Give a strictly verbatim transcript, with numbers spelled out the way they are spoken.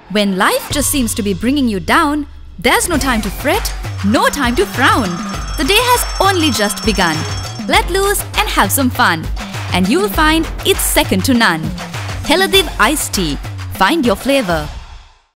When life just seems to be bringing you down, there's no time to fret, no time to frown. The day has only just begun. Let loose and have some fun. And you'll find it's second to none. Heladiv Ice Tea. Find your flavor.